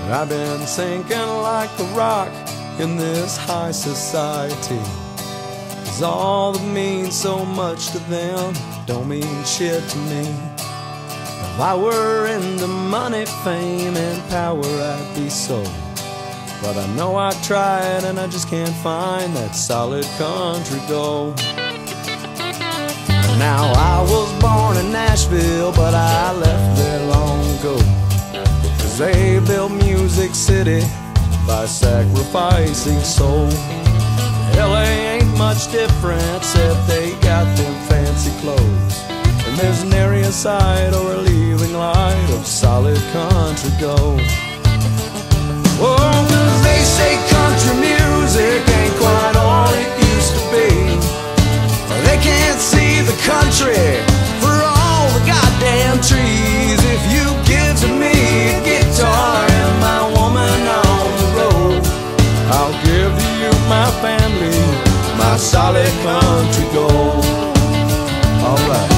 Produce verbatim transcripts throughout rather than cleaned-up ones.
I've been sinking like a rock in this high society, 'cause all that means so much to them don't mean shit to me. If I were into money, fame, and power, I'd be so. But I know I've tried and I just can't find that solid country gold. Now I was born in Nashville, but I left there long ago, 'cause they built Music City by sacrificing soul. L A ain't much different, except they got them fancy clothes, and there's nary a sight or a leaving light of solid country gold. Oh, 'cause they say country music ain't quite all it used to be. They can't see the country for all the goddamn trees. If you give to me a guitar and my woman on the road, I'll give to you my family, my solid country gold. All right.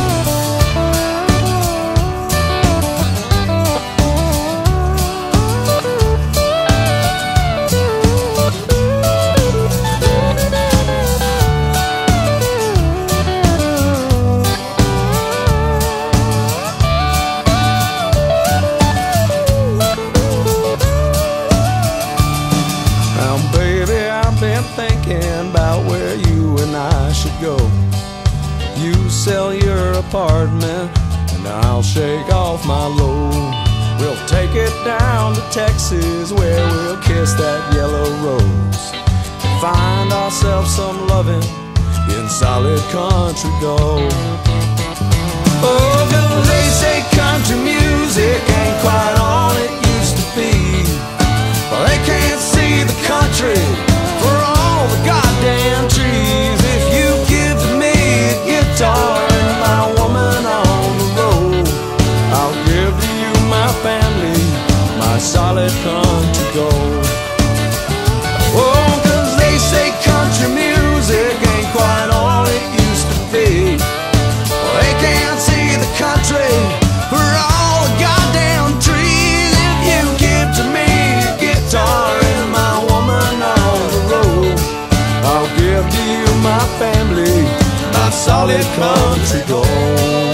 Thinking about where you and I should go. You sell your apartment and I'll shake off my load. We'll take it down to Texas, where we'll kiss that yellow rose and find ourselves some loving in solid country gold. Oh, 'cause they say country music ain't quite all it used to be. Well, they can't see the country for all the goddamn trees. If you give to me a guitar and my woman on the road, I'll give to you my family, my solid country gold. Oh, 'cause they say country music ain't quite all it used to be. Well, they can't see the country for all the goddamn trees. If you give to me a guitar and my woman on the road, I'll give to you my family, my solid country gold.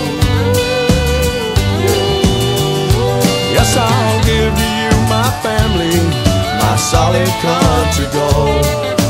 Yes, I'll give to you my family, my solid country gold.